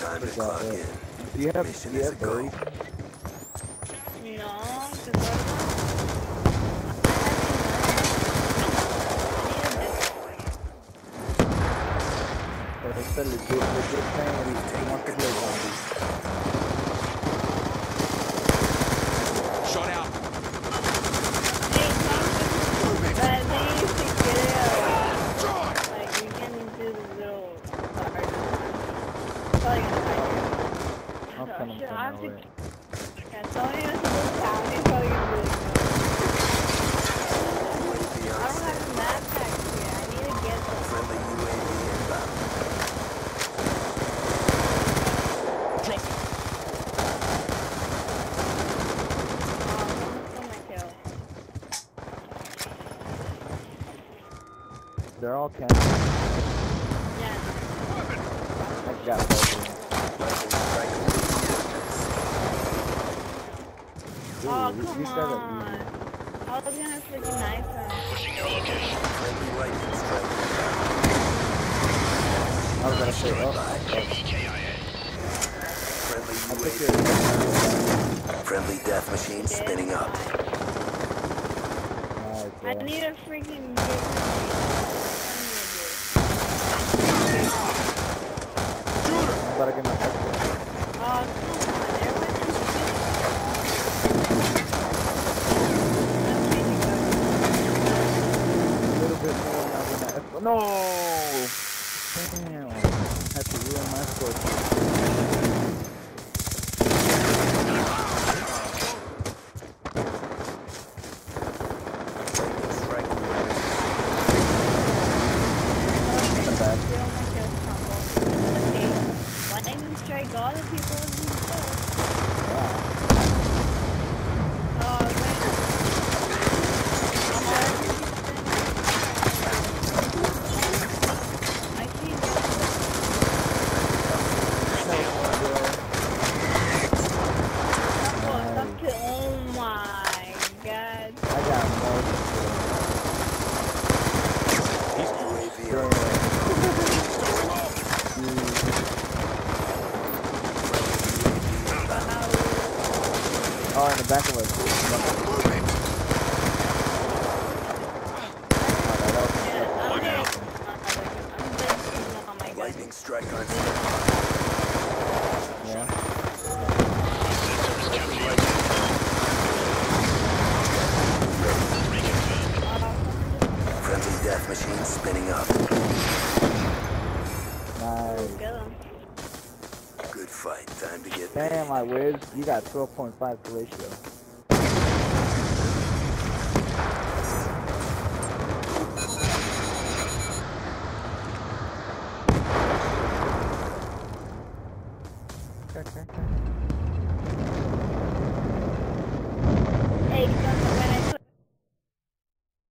Time to clock in. Do you have go. No, it's a legit thing and you want to play zombies. Shot out. but they used to get it like you can do the little card. I'll send them I have to. away. Yeah, Tony was supposed to have me probably gonna really know. I don't have a map pack here. I need to get some. Friendly UAV inbound. Drop. Oh, my kill. They're all camping. Yeah. I got both of them. Oh, Dude, come these guys are on. I was gonna freaking knife him. Pushing your location. Friendly lightning strike. I was gonna say, KIA. Friendly I think UAV. Friendly death machine spinning up. I need a freaking I'm about to get my head. oh, come on. A little bit more now than that. No! Damn. Had to ruin my score. Lightning strike all the people in the oh my god. I got more. He's UAV on. Oh, in the back of us. Lightning strike on. Yeah. Friendly death machine spinning up. Nice. Good fight. Time to get Damn, my Wiz, you got 12.5 ratio. Hey,